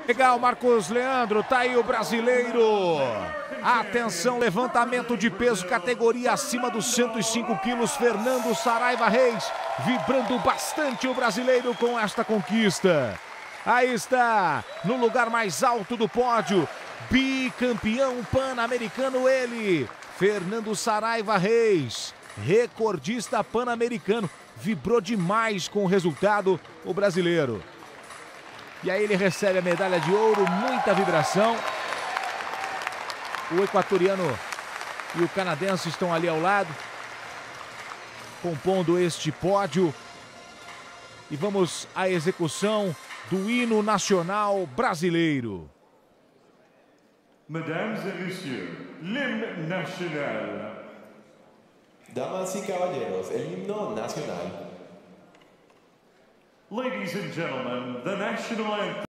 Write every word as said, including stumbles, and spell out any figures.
Legal, Marcos Leandro, tá aí o brasileiro. Atenção, levantamento de peso, categoria acima dos cento e cinco quilos, Fernando Saraiva Reis, vibrando bastante o brasileiro com esta conquista. Aí está, no lugar mais alto do pódio, bicampeão pan-americano ele, Fernando Saraiva Reis, recordista pan-americano, vibrou demais com o resultado, o brasileiro. E aí ele recebe a medalha de ouro, muita vibração. O equatoriano e o canadense estão ali ao lado, compondo este pódio. E vamos à execução do hino nacional brasileiro. Mesdames et messieurs, l'hymne national. Damas y caballeros, el himno nacional. Ladies and gentlemen, the national anthem.